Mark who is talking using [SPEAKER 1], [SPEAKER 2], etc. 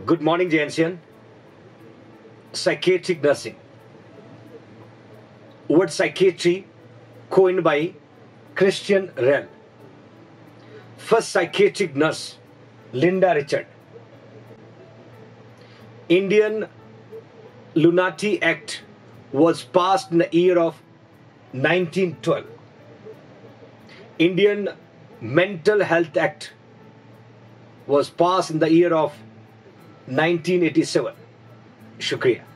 [SPEAKER 1] Good morning, Jayansian. Psychiatric nursing. Word psychiatry coined by Christian Rell. First psychiatric nurse, Linda Richard. Indian Lunatic Act was passed in the year of 1912. Indian Mental Health Act was passed in the year of 1987. Shukriya.